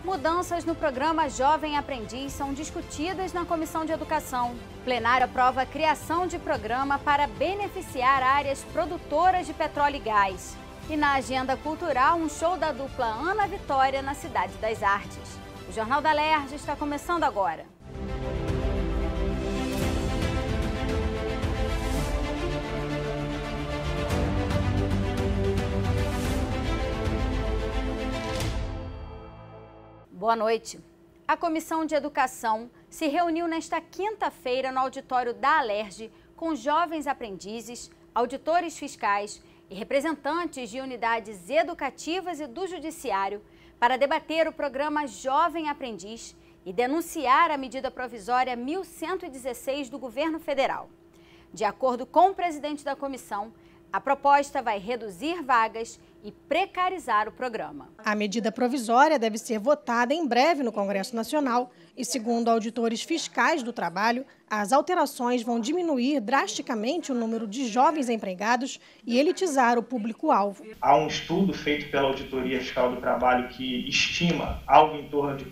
Mudanças no programa Jovem Aprendiz são discutidas na Comissão de Educação. O plenário aprova a criação de programa para beneficiar áreas produtoras de petróleo e gás. E na agenda cultural, um show da dupla Ana Vitória na Cidade das Artes. O Jornal da Alerj está começando agora. Boa noite. A Comissão de Educação se reuniu nesta quinta-feira no auditório da Alerj com jovens aprendizes, auditores fiscais e representantes de unidades educativas e do Judiciário para debater o programa Jovem Aprendiz e denunciar a medida provisória 1116 do Governo Federal. De acordo com o presidente da comissão, a proposta vai reduzir vagas e precarizar o programa. A medida provisória deve ser votada em breve no Congresso Nacional e, segundo auditores fiscais do trabalho, as alterações vão diminuir drasticamente o número de jovens empregados e elitizar o público-alvo. Há um estudo feito pela Auditoria Fiscal do Trabalho que estima algo em torno de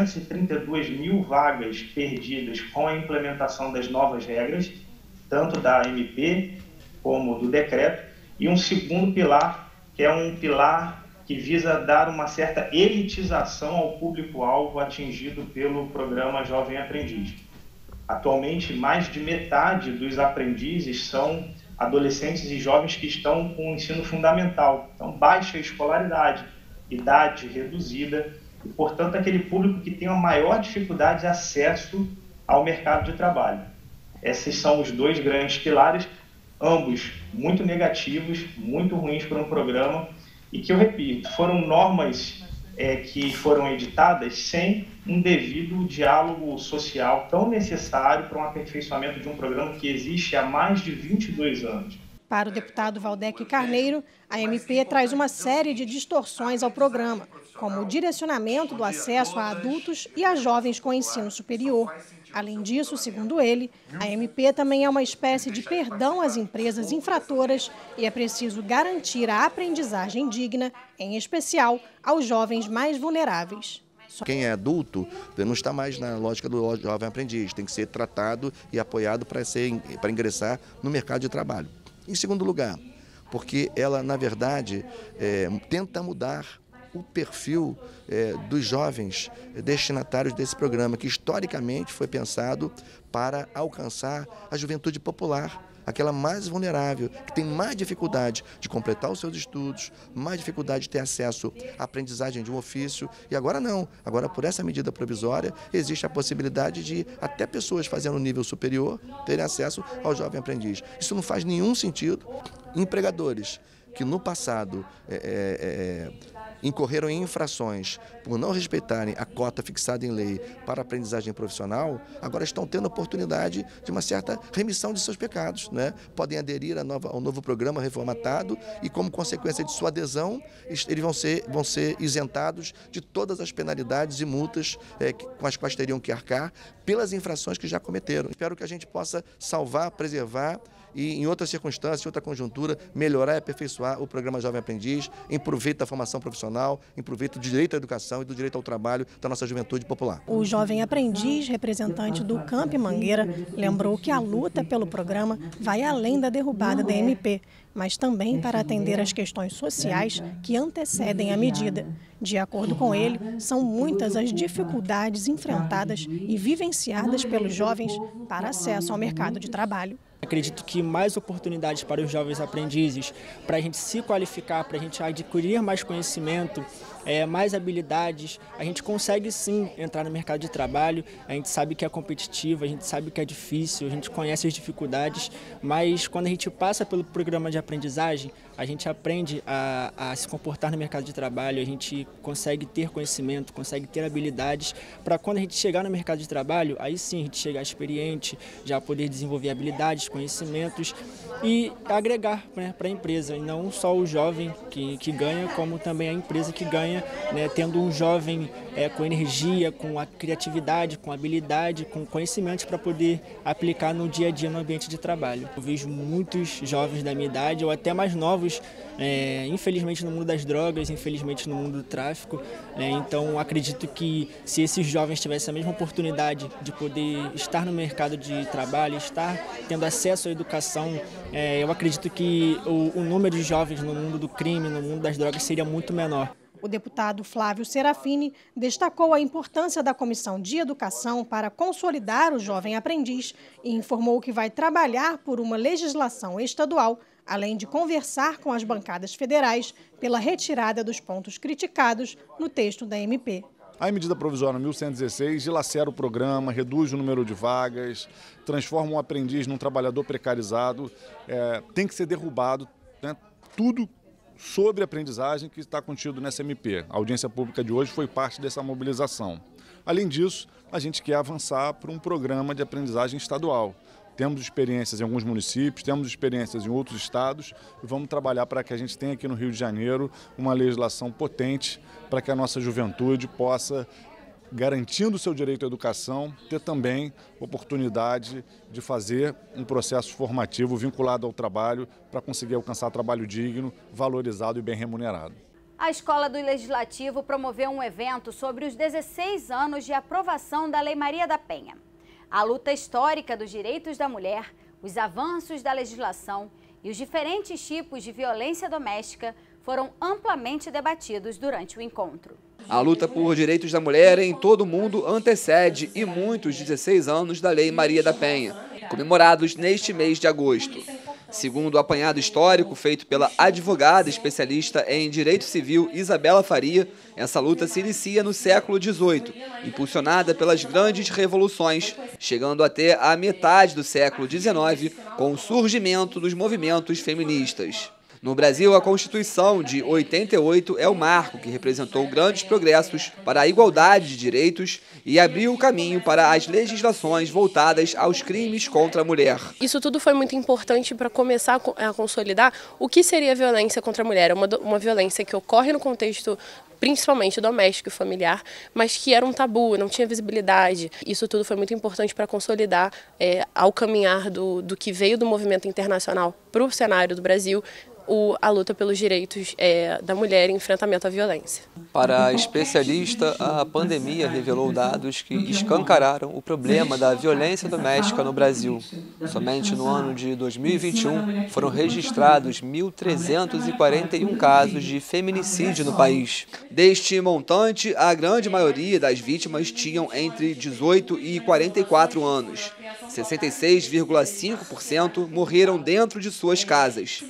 432 mil vagas perdidas com a implementação das novas regras, tanto da MP como do decreto, e um segundo pilar, que é um pilar que visa dar uma certa elitização ao público-alvo atingido pelo programa Jovem Aprendiz. Atualmente, mais de metade dos aprendizes são adolescentes e jovens que estão com o ensino fundamental, então baixa escolaridade, idade reduzida, e, portanto, aquele público que tem a maior dificuldade de acesso ao mercado de trabalho. Esses são os dois grandes pilares, ambos muito negativos, muito ruins para um programa e que, eu repito, foram normas que foram editadas sem um devido diálogo social tão necessário para um aperfeiçoamento de um programa que existe há mais de 22 anos. Para o deputado Valdec Carneiro, a MP traz uma série de distorções ao programa, como o direcionamento do acesso a adultos e a jovens com ensino superior. Além disso, segundo ele, a MP também é uma espécie de perdão às empresas infratoras e é preciso garantir a aprendizagem digna, em especial aos jovens mais vulneráveis. Quem é adulto não está mais na lógica do jovem aprendiz, tem que ser tratado e apoiado para ingressar no mercado de trabalho. Em segundo lugar, porque ela, na verdade, tenta mudar o perfil dos jovens destinatários desse programa, que historicamente foi pensado para alcançar a juventude popular, aquela mais vulnerável, que tem mais dificuldade de completar os seus estudos, mais dificuldade de ter acesso à aprendizagem de um ofício. E agora não, agora por essa medida provisória existe a possibilidade de até pessoas fazendo nível superior terem acesso ao jovem aprendiz. Isso não faz nenhum sentido. Empregadores que no passado incorreram em infrações por não respeitarem a cota fixada em lei para a aprendizagem profissional, agora estão tendo a oportunidade de uma certa remissão de seus pecados, né? Podem aderir ao novo programa reformatado e, como consequência de sua adesão, eles vão ser isentados de todas as penalidades e multas com as quais teriam que arcar pelas infrações que já cometeram. Espero que a gente possa salvar, preservar e, em outras circunstâncias, em outra conjuntura, melhorar e aperfeiçoar o programa Jovem Aprendiz, em proveito da formação profissional, em proveito do direito à educação e do direito ao trabalho da nossa juventude popular. O Jovem Aprendiz, representante do Camp Mangueira, lembrou que a luta pelo programa vai além da derrubada da MP, mas também para atender às questões sociais que antecedem a medida. De acordo com ele, são muitas as dificuldades enfrentadas e vivenciadas pelos jovens para acesso ao mercado de trabalho. Acredito que mais oportunidades para os jovens aprendizes, para a gente se qualificar, para a gente adquirir mais conhecimento, mais habilidades, a gente consegue sim entrar no mercado de trabalho. A gente sabe que é competitivo, a gente sabe que é difícil, a gente conhece as dificuldades, mas quando a gente passa pelo programa de aprendizagem, a gente aprende a se comportar no mercado de trabalho, a gente consegue ter conhecimento, consegue ter habilidades para quando a gente chegar no mercado de trabalho, aí sim a gente chegar experiente, já poder desenvolver habilidades, conhecimentos e agregar, né, para a empresa, e não só o jovem que ganha, como também a empresa que ganha, né, tendo um jovem com energia, com a criatividade, com habilidade, com conhecimentos para poder aplicar no dia a dia no ambiente de trabalho. Eu vejo muitos jovens da minha idade ou até mais novos apreendidos, infelizmente no mundo das drogas, infelizmente no mundo do tráfico. Então acredito que se esses jovens tivessem a mesma oportunidade de poder estar no mercado de trabalho, estar tendo acesso à educação, eu acredito que o número de jovens no mundo do crime, no mundo das drogas, seria muito menor. O deputado Flávio Serafini destacou a importância da Comissão de Educação para consolidar o jovem aprendiz e informou que vai trabalhar por uma legislação estadual, além de conversar com as bancadas federais pela retirada dos pontos criticados no texto da MP. A medida provisória 1116 dilacera o programa, reduz o número de vagas, transforma um aprendiz num trabalhador precarizado, tem que ser derrubado, né, tudo sobre a aprendizagem que está contido nessa MP. A audiência pública de hoje foi parte dessa mobilização. Além disso, a gente quer avançar para um programa de aprendizagem estadual. Temos experiências em alguns municípios, temos experiências em outros estados e vamos trabalhar para que a gente tenha aqui no Rio de Janeiro uma legislação potente para que a nossa juventude possa, garantindo o seu direito à educação, ter também oportunidade de fazer um processo formativo vinculado ao trabalho para conseguir alcançar trabalho digno, valorizado e bem remunerado. A Escola do Legislativo promoveu um evento sobre os 16 anos de aprovação da Lei Maria da Penha. A luta histórica dos direitos da mulher, os avanços da legislação e os diferentes tipos de violência doméstica foram amplamente debatidos durante o encontro. A luta por direitos da mulher em todo o mundo antecede e muitos 16 anos da Lei Maria da Penha, comemorados neste mês de agosto. Segundo o apanhado histórico feito pela advogada especialista em direito civil Isabela Faria, essa luta se inicia no século XVIII, impulsionada pelas grandes revoluções, chegando até a metade do século XIX, com o surgimento dos movimentos feministas. No Brasil, a Constituição de 88 é o marco que representou grandes progressos para a igualdade de direitos e abriu o caminho para as legislações voltadas aos crimes contra a mulher. Isso tudo foi muito importante para começar a consolidar o que seria a violência contra a mulher. Uma violência que ocorre no contexto principalmente doméstico e familiar, mas que era um tabu, não tinha visibilidade. Isso tudo foi muito importante para consolidar, ao caminhar do que veio do movimento internacional para o cenário do Brasil, a luta pelos direitos da mulher e enfrentamento à violência. Para a especialista, a pandemia revelou dados que escancararam o problema da violência doméstica no Brasil. Somente no ano de 2021 foram registrados 1.341 casos de feminicídio no país. Deste montante, a grande maioria das vítimas tinham entre 18 e 44 anos. 66,5% morreram dentro de suas casas.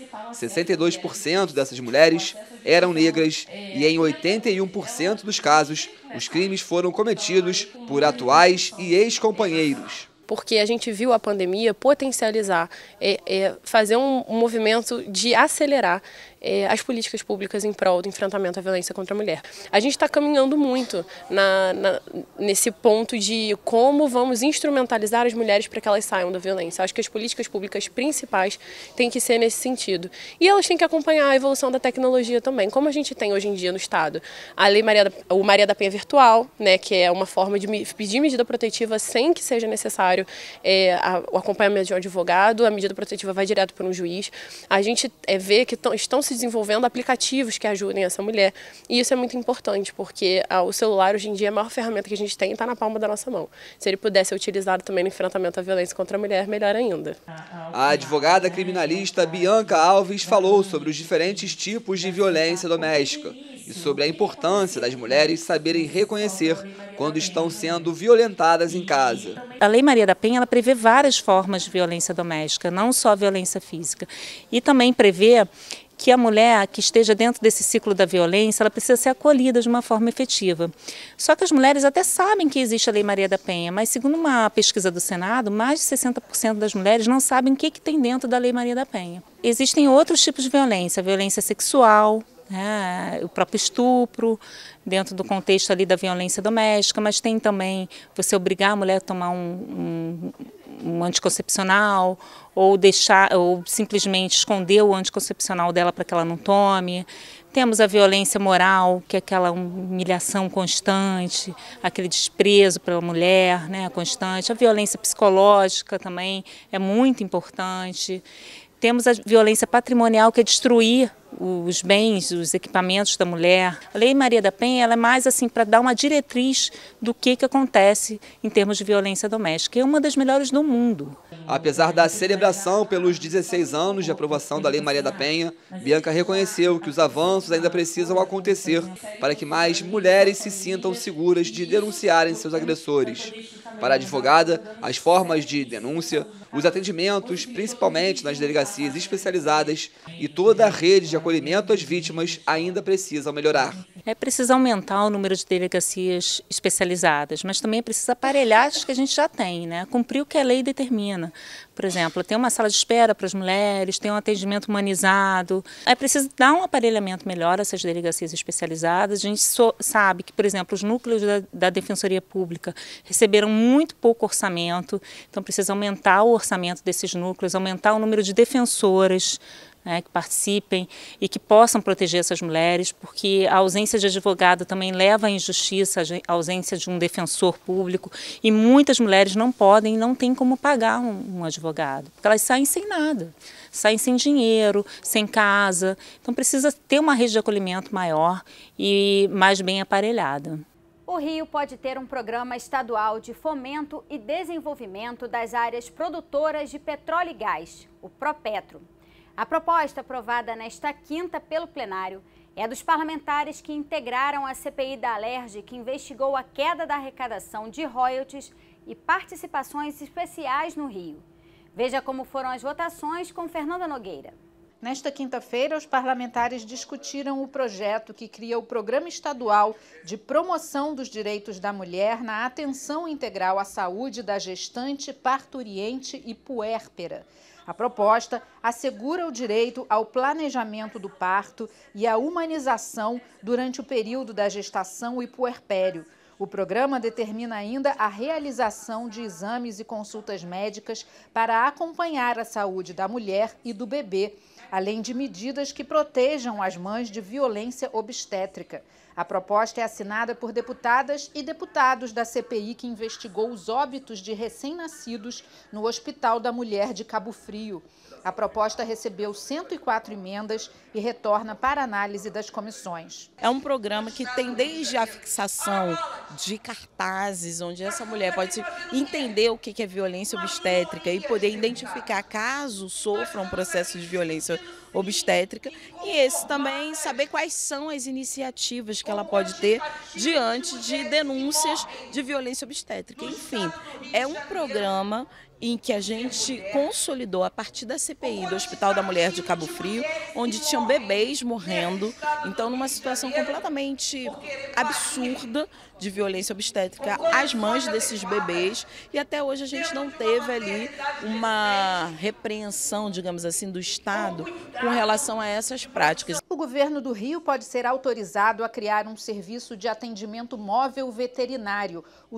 62% dessas mulheres eram negras e em 81% dos casos, os crimes foram cometidos por atuais e ex-companheiros. Porque a gente viu a pandemia potencializar, fazer um movimento de acelerar as políticas públicas em prol do enfrentamento à violência contra a mulher. A gente está caminhando muito nesse ponto de como vamos instrumentalizar as mulheres para que elas saiam da violência. Acho que as políticas públicas principais têm que ser nesse sentido. E elas têm que acompanhar a evolução da tecnologia também, como a gente tem hoje em dia no Estado. A Lei Maria da Penha Virtual, né, que é uma forma de pedir medida protetiva sem que seja necessário o acompanhamento de um advogado, a medida protetiva vai direto para um juiz. A gente vê que estão se desenvolvendo aplicativos que ajudem essa mulher. E isso é muito importante, porque o celular hoje em dia é a maior ferramenta que a gente tem e está na palma da nossa mão. Se ele pudesse ser utilizado também no enfrentamento à violência contra a mulher, melhor ainda. A advogada criminalista Bianca Alves falou sobre os diferentes tipos de violência doméstica e sobre a importância das mulheres saberem reconhecer quando estão sendo violentadas em casa. A Lei Maria da Penha ela prevê várias formas de violência doméstica, não só violência física. E também prevê que a mulher que esteja dentro desse ciclo da violência, ela precisa ser acolhida de uma forma efetiva. Só que as mulheres até sabem que existe a Lei Maria da Penha, mas segundo uma pesquisa do Senado, mais de 60% das mulheres não sabem o que tem dentro da Lei Maria da Penha. Existem outros tipos de violência, a violência sexual, o próprio estupro, dentro do contexto ali da violência doméstica, mas tem também você obrigar a mulher a tomar um anticoncepcional ou simplesmente esconder o anticoncepcional dela para que ela não tome. Temos a violência moral, que é aquela humilhação constante, aquele desprezo pela mulher, né, constante. A violência psicológica também é muito importante. Temos a violência patrimonial, que é destruir os bens, os equipamentos da mulher. A Lei Maria da Penha ela é mais assim para dar uma diretriz do que acontece em termos de violência doméstica. É uma das melhores do mundo. Apesar da celebração pelos 16 anos de aprovação da Lei Maria da Penha, Bianca reconheceu que os avanços ainda precisam acontecer para que mais mulheres se sintam seguras de denunciarem seus agressores. Para a advogada, as formas de denúncia, os atendimentos, principalmente nas delegacias especializadas, e toda a rede de acolhimento às vítimas ainda precisam melhorar. É preciso aumentar o número de delegacias especializadas, mas também é preciso aparelhar as que a gente já tem, né? Cumprir o que a lei determina. Por exemplo, tem uma sala de espera para as mulheres, tem um atendimento humanizado. É preciso dar um aparelhamento melhor a essas delegacias especializadas. A gente sabe que, por exemplo, os núcleos da Defensoria Pública receberam muito pouco orçamento, então precisa aumentar o orçamento desses núcleos, aumentar o número de defensoras, né, que participem e que possam proteger essas mulheres, porque a ausência de advogado também leva à injustiça, a ausência de um defensor público, e muitas mulheres não podem, não têm como pagar um advogado, porque elas saem sem nada, saem sem dinheiro, sem casa, então precisa ter uma rede de acolhimento maior e mais bem aparelhada. O Rio pode ter um programa estadual de fomento e desenvolvimento das áreas produtoras de petróleo e gás, o Propetro. A proposta aprovada nesta quinta pelo plenário é dos parlamentares que integraram a CPI da Alerj, que investigou a queda da arrecadação de royalties e participações especiais no Rio. Veja como foram as votações com Fernanda Nogueira. Nesta quinta-feira, os parlamentares discutiram o projeto que cria o Programa Estadual de Promoção dos Direitos da Mulher na Atenção Integral à Saúde da Gestante, Parturiente e Puérpera. A proposta assegura o direito ao planejamento do parto e à humanização durante o período da gestação e puerpério. O programa determina ainda a realização de exames e consultas médicas para acompanhar a saúde da mulher e do bebê, além de medidas que protejam as mães de violência obstétrica. A proposta é assinada por deputadas e deputados da CPI que investigou os óbitos de recém-nascidos no Hospital da Mulher de Cabo Frio. A proposta recebeu 104 emendas e retorna para análise das comissões. É um programa que tem desde a fixação de cartazes, onde essa mulher pode entender o que é violência obstétrica e poder identificar caso sofra um processo de violência obstétrica, e esse também saber quais são as iniciativas que ela pode ter diante de denúncias de violência obstétrica. Enfim, é um programa em que a gente consolidou a partir da CPI do Hospital da Mulher de Cabo Frio, onde tinham bebês morrendo, então numa situação completamente absurda de violência obstétrica às mães desses bebês, e até hoje a gente não teve ali uma repreensão, digamos assim, do Estado com relação a essas práticas. O governo do Rio pode ser autorizado a criar um serviço de atendimento móvel veterinário, o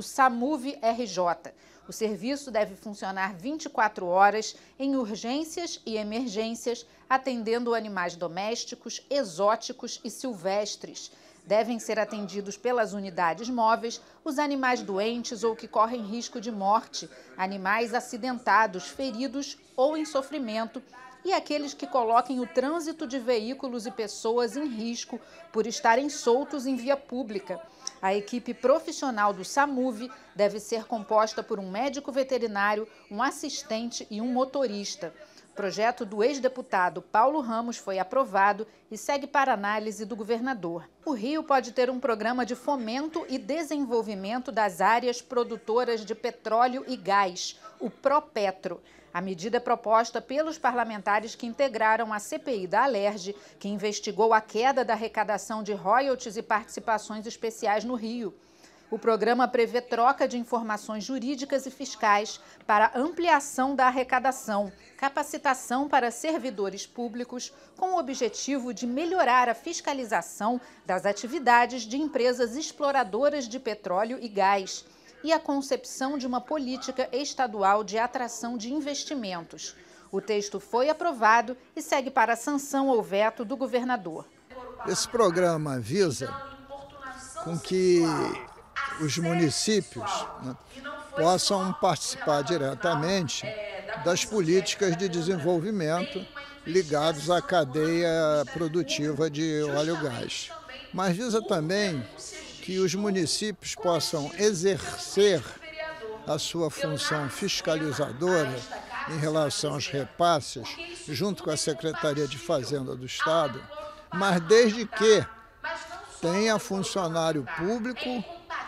SAMUV-RJ. O serviço deve funcionar 24 horas em urgências e emergências, atendendo animais domésticos, exóticos e silvestres. Devem ser atendidos pelas unidades móveis os animais doentes ou que correm risco de morte, animais acidentados, feridos ou em sofrimento, e aqueles que coloquem o trânsito de veículos e pessoas em risco por estarem soltos em via pública. A equipe profissional do SAMUV deve ser composta por um médico veterinário, um assistente e um motorista. O projeto do ex-deputado Paulo Ramos foi aprovado e segue para análise do governador. O Rio pode ter um programa de fomento e desenvolvimento das áreas produtoras de petróleo e gás, o Propetro. A medida é proposta pelos parlamentares que integraram a CPI da Alerj, que investigou a queda da arrecadação de royalties e participações especiais no Rio. O programa prevê troca de informações jurídicas e fiscais para ampliação da arrecadação, capacitação para servidores públicos, com o objetivo de melhorar a fiscalização das atividades de empresas exploradoras de petróleo e gás, e a concepção de uma política estadual de atração de investimentos. O texto foi aprovado e segue para a sanção ou veto do governador. Esse programa visa com que os municípios, né, possam participar diretamente das políticas de desenvolvimento ligados à cadeia produtiva de óleo e gás. Mas visa também que os municípios possam exercer a sua função fiscalizadora em relação aos repasses, junto com a Secretaria de Fazenda do Estado, mas desde que tenha funcionário público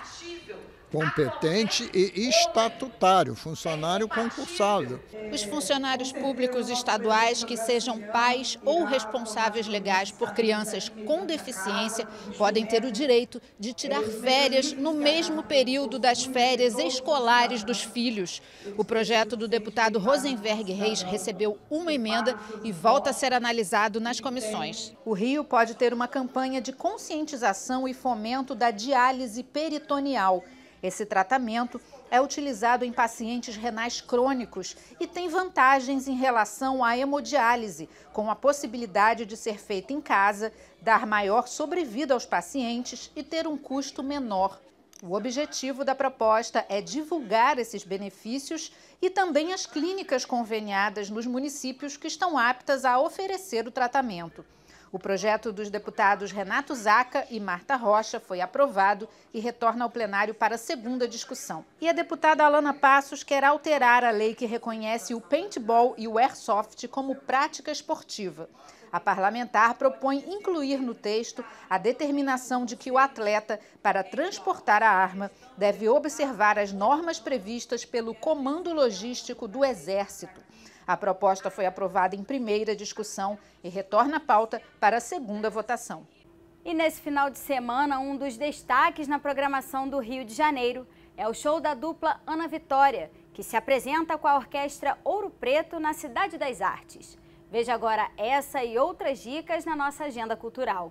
competente e estatutário, funcionário concursado. Os funcionários públicos estaduais que sejam pais ou responsáveis legais por crianças com deficiência podem ter o direito de tirar férias no mesmo período das férias escolares dos filhos. O projeto do deputado Rosenberg Reis recebeu uma emenda e volta a ser analisado nas comissões. O Rio pode ter uma campanha de conscientização e fomento da diálise peritoneal. Esse tratamento é utilizado em pacientes renais crônicos e tem vantagens em relação à hemodiálise, com a possibilidade de ser feita em casa, dar maior sobrevida aos pacientes e ter um custo menor. O objetivo da proposta é divulgar esses benefícios e também as clínicas conveniadas nos municípios que estão aptas a oferecer o tratamento. O projeto dos deputados Renato Zaca e Marta Rocha foi aprovado e retorna ao plenário para a segunda discussão. E a deputada Alana Passos quer alterar a lei que reconhece o paintball e o airsoft como prática esportiva. A parlamentar propõe incluir no texto a determinação de que o atleta, para transportar a arma, deve observar as normas previstas pelo Comando Logístico do Exército. A proposta foi aprovada em primeira discussão e retorna à pauta para a segunda votação. E nesse final de semana, um dos destaques na programação do Rio de Janeiro é o show da dupla Ana Vitória, que se apresenta com a Orquestra Ouro Preto na Cidade das Artes. Veja agora essa e outras dicas na nossa agenda cultural.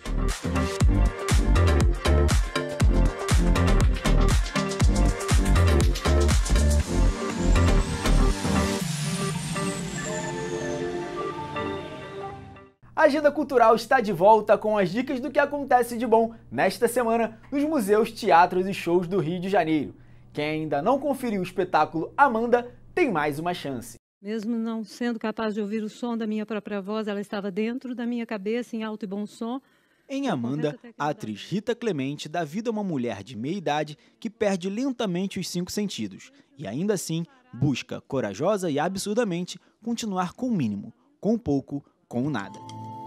A Agenda Cultural está de volta com as dicas do que acontece de bom nesta semana nos museus, teatros e shows do Rio de Janeiro. Quem ainda não conferiu o espetáculo Amanda tem mais uma chance. Mesmo não sendo capaz de ouvir o som da minha própria voz, ela estava dentro da minha cabeça em alto e bom som. Em Amanda, a atriz Rita Clemente dá vida a uma mulher de meia idade que perde lentamente os 5 sentidos e ainda assim busca, corajosa e absurdamente, continuar com o mínimo, com o pouco, com o nada.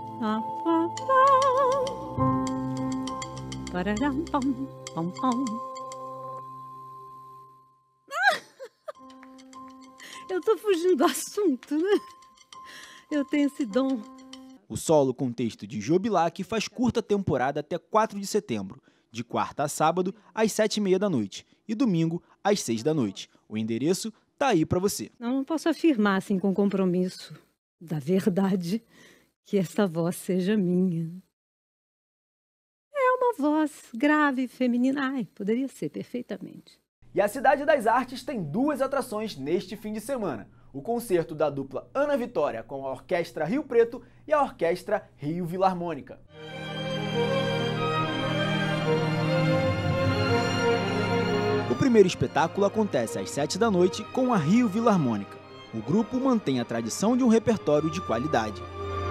Eu tô fugindo do assunto, né? Eu tenho esse dom. O solo com texto de Jô Bilac faz curta temporada até 4 de setembro, de quarta a sábado, às 7h30 da noite, e domingo, às 6 da noite. O endereço tá aí para você. Não posso afirmar, assim, com compromisso da verdade, que essa voz seja minha. É uma voz grave, feminina. Ai, poderia ser perfeitamente. E a Cidade das Artes tem 2 atrações neste fim de semana. O concerto da dupla Ana Vitória com a Orquestra Rio Preto e a Orquestra Rio Filarmônica. O primeiro espetáculo acontece às 7 da noite com a Rio Filarmônica. O grupo mantém a tradição de um repertório de qualidade.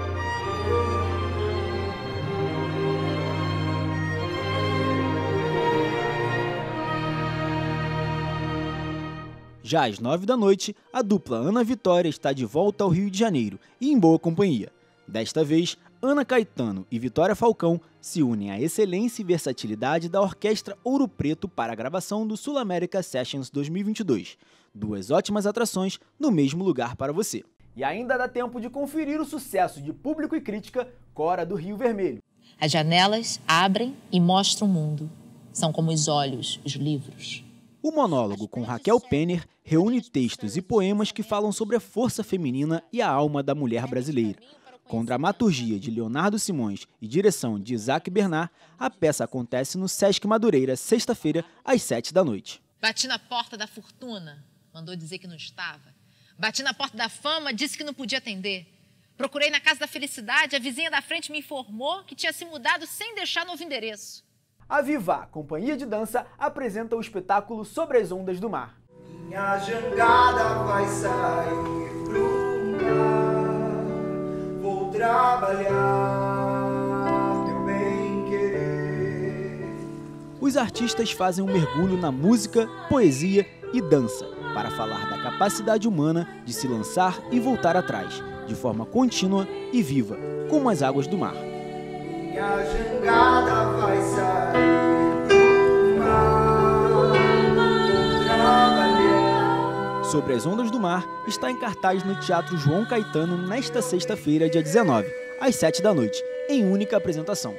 Já às 9 da noite, a dupla Ana Vitória está de volta ao Rio de Janeiro e em boa companhia. Desta vez, Ana Caetano e Vitória Falcão se unem à excelência e versatilidade da Orquestra Ouro Preto para a gravação do Sul America Sessions 2022. 2 ótimas atrações no mesmo lugar para você. E ainda dá tempo de conferir o sucesso de público e crítica Cora do Rio Vermelho. As janelas abrem e mostram o mundo. São como os olhos, os livros. O monólogo com Raquel Penner reúne textos e poemas que falam sobre a força feminina e a alma da mulher brasileira. Com dramaturgia de Leonardo Simões e direção de Isaac Bernard, a peça acontece no Sesc Madureira, sexta-feira, às 7 da noite. Bati na porta da fortuna, mandou dizer que não estava. Bati na porta da fama, disse que não podia atender. Procurei na casa da felicidade, a vizinha da frente me informou que tinha se mudado sem deixar novo endereço. A Viva, companhia de dança, apresenta o espetáculo Sobre as Ondas do Mar. Minha jangada vai sair pro mar, vou trabalhar meu bem-querer. Os artistas fazem um mergulho na música, poesia e dança para falar da capacidade humana de se lançar e voltar atrás, de forma contínua e viva, como as águas do mar. Minha jangada vai sair pro mar, vou trabalhar. Sobre as Ondas do Mar está em cartaz no Teatro João Caetano nesta sexta-feira, dia 19, às 7 da noite, em única apresentação.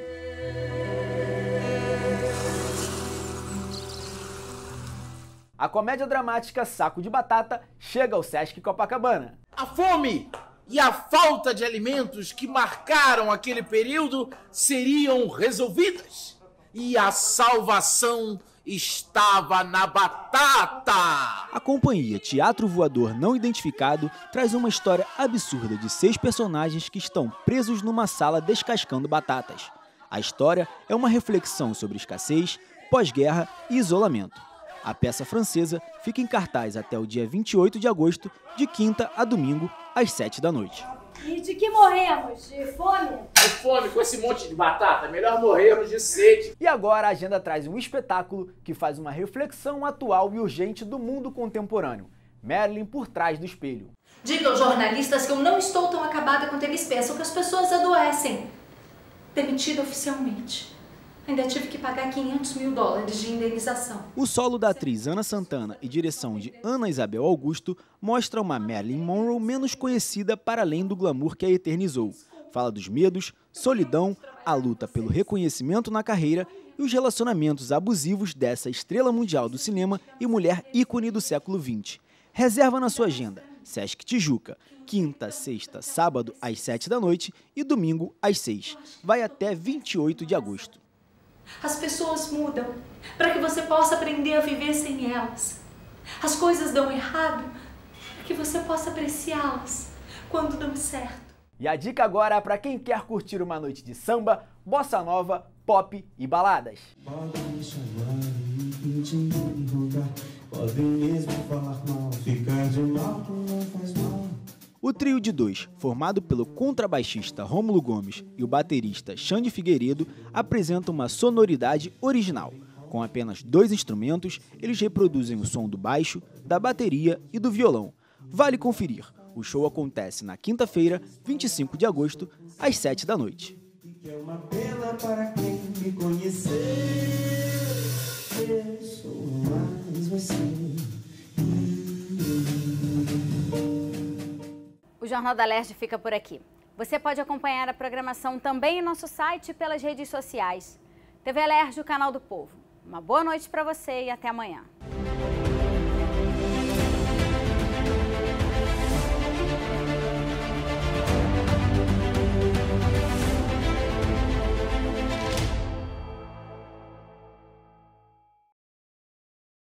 A comédia dramática Saco de Batata chega ao Sesc Copacabana. A fome e a falta de alimentos que marcaram aquele período seriam resolvidas. E a salvação estava na batata! A companhia Teatro Voador Não Identificado traz uma história absurda de 6 personagens que estão presos numa sala descascando batatas. A história é uma reflexão sobre escassez, pós-guerra e isolamento. A peça francesa fica em cartaz até o dia 28 de agosto, de quinta a domingo, às 7 da noite. E de que morremos? De fome? De fome com esse monte de batata, melhor morrermos de sede. E agora a agenda traz um espetáculo que faz uma reflexão atual e urgente do mundo contemporâneo. Marilyn por trás do espelho. Diga aos jornalistas que eu não estou tão acabada quanto eles pensam, que as pessoas adoecem. Demitida oficialmente. Ainda tive que pagar $500 mil de indenização. O solo da atriz Ana Santana e direção de Ana Isabel Augusto mostra uma Marilyn Monroe menos conhecida para além do glamour que a eternizou. Fala dos medos, solidão, a luta pelo reconhecimento na carreira e os relacionamentos abusivos dessa estrela mundial do cinema e mulher ícone do século XX. Reserva na sua agenda. Sesc Tijuca, quinta, sexta, sábado às 7 da noite e domingo às 6. Vai até 28 de agosto. As pessoas mudam para que você possa aprender a viver sem elas. As coisas dão errado para que você possa apreciá-las quando dão certo. E a dica agora é para quem quer curtir uma noite de samba, bossa nova, pop e baladas. Podem me chamar e pedir e rogar, podem mesmo falar mal, ficar de mal que não faz mal. O trio de 2, formado pelo contrabaixista Rômulo Gomes e o baterista Xande Figueiredo, apresenta uma sonoridade original. Com apenas 2 instrumentos, eles reproduzem o som do baixo, da bateria e do violão. Vale conferir. O show acontece na quinta-feira, 25 de agosto, às 7 da noite. É uma pena para quem me conhecer. Eu sou mais você. O Jornal da Alerj fica por aqui. Você pode acompanhar a programação também em nosso site e pelas redes sociais. TV Alerj, o canal do povo. Uma boa noite para você e até amanhã.